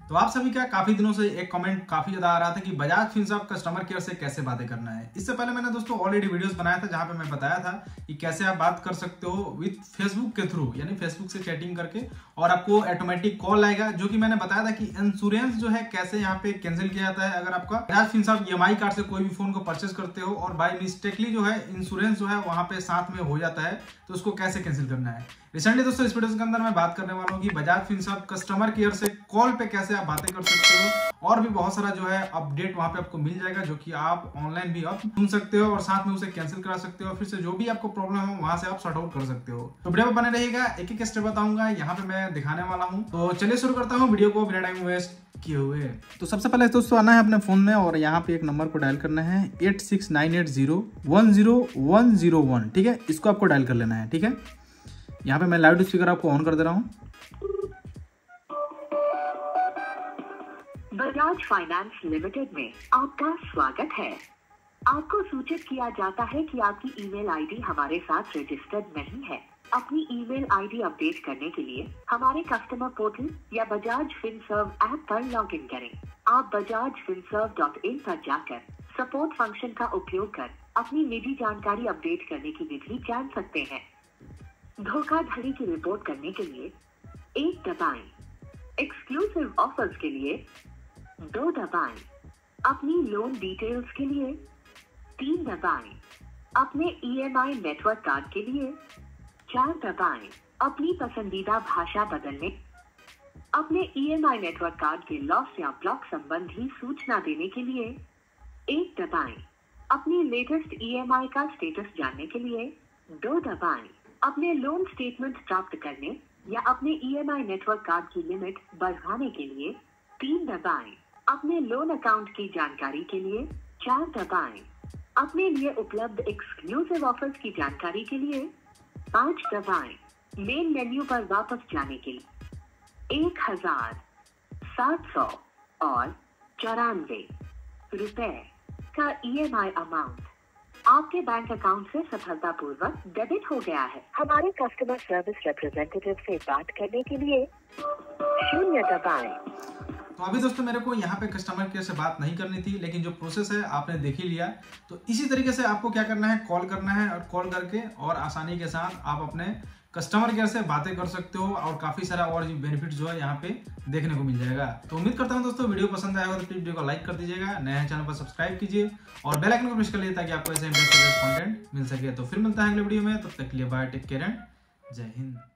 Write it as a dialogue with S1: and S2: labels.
S1: तो आप सभी का काफी दिनों से एक कमेंट काफी ज्यादा आ रहा था कि बजाज फिनसर्व कस्टमर केयर से कैसे बातें करना है। इससे पहले मैंने दोस्तों ऑलरेडी वीडियोस बनाया था जहां पे मैं बताया था कि कैसे आप बात कर सकते हो विद फेसबुक के थ्रू, यानी फेसबुक से चैटिंग करके, और आपको ऑटोमेटिक कॉल आएगा। जो कि मैंने बताया था कि इंश्योरेंस जो है कैसे यहाँ पे कैंसिल किया जाता है। अगर आपका बजाज फिनसर्व EMI कार्ड से कोई भी फोन को परचेस करते हो और बाय मिस्टेकली जो है इंश्योरेंस जो है वहां पे साथ में हो जाता है, तो उसको कैसे कैंसिल करना है। रिसेंटली दोस्तों इस वीडियो के अंदर मैं बात करने वाला हूँ कि बजाज फिनसर्व कस्टमर केयर से कॉल पे कैसे आप बातें कर सकते हो, और भी बहुत सारा जो है अपडेट वहां पे आपको मिल जाएगा जो कि आप ऑनलाइन भी आप सुन सकते हो और साथ में उसे कैंसिल करा सकते हो। फिर से जो भी आपको प्रॉब्लम है वहां से आप सॉर्ट आउट कर सकते हो। तो वीडियो में बने रहेगा, एक एक स्टेप बताऊंगा यहाँ पे मैं दिखाने वाला हूँ। तो चलिए शुरू करता हूँ वीडियो को बिना टाइम वेस्ट किए हुए। तो सबसे पहले दोस्तों आना है अपने फोन में और यहाँ पे एक नंबर को डायल करना है 8698010101। ठीक है, इसको आपको डायल कर लेना है। ठीक है, यहाँ पे मैं लाउड स्पीकर आपको ऑन कर दे रहा हूँ।
S2: बजाज फाइनेंस लिमिटेड में आपका स्वागत है। आपको सूचित किया जाता है कि आपकी ईमेल आईडी हमारे साथ रजिस्टर्ड नहीं है। अपनी ईमेल आईडी अपडेट करने के लिए हमारे कस्टमर पोर्टल या बजाज फिनसर्व ऐप पर लॉगिन करें। आप bajajfinserv.in पर जाकर सपोर्ट फंक्शन का उपयोग कर अपनी निजी जानकारी अपडेट करने की विधि जान सकते हैं। धोखाधड़ी की रिपोर्ट करने के लिए 1 दबाएं। एक्सक्लूसिव ऑफर्स के लिए 2 दबाएं। अपनी लोन डिटेल्स के लिए 3 दबाएं। अपने EMI नेटवर्क कार्ड के लिए 4 दबाएं। अपनी पसंदीदा भाषा बदलने अपने EMI नेटवर्क कार्ड के लॉस या ब्लॉक संबंधी सूचना देने के लिए 1 दबाएं। अपनी लेटेस्ट EMI का स्टेटस जानने के लिए 2 दबाएं। अपने लोन स्टेटमेंट प्राप्त करने या अपने EMI नेटवर्क कार्ड की लिमिट बढ़ाने के लिए 3 दबाएं। अपने लोन अकाउंट की जानकारी के लिए 4 दबाएं। अपने लिए उपलब्ध एक्सक्लूसिव ऑफर्स की जानकारी के लिए 5 दबाएं। मेन मेन्यू पर वापस जाने के लिए 1794 रुपए का EMI अमाउंट आपके बैंक अकाउंट से सफलतापूर्वक डेबिट हो गया है। हमारे कस्टमर सर्विस रिप्रेजेंटेटिव से बात करने के लिए 0 दबाएं।
S1: तो अभी दोस्तों मेरे को यहाँ पे कस्टमर केयर से बात नहीं करनी थी, लेकिन जो प्रोसेस है आपने देख ही लिया। तो इसी तरीके से आपको क्या करना है, कॉल करना है, और कॉल करके और आसानी के साथ आप अपने कस्टमर केयर से बातें कर सकते हो, और काफी सारा और बेनिफिट जो है यहाँ पे देखने को मिल जाएगा। तो उम्मीद करता हूँ दोस्तों वीडियो पसंद आएगा तो प्लीज वीडियो को लाइक कर दीजिएगा, नए चैनल पर सब्सक्राइब कीजिए और बेल आइकन को प्रेस कर लीजिए ताकि आपको ऐसे इंटरेस्टिंग कंटेंट मिल सके। तो फिर मिलता है अगले वीडियो में, तब तक के लिए बाय, टेक केयर एंड जय हिंद।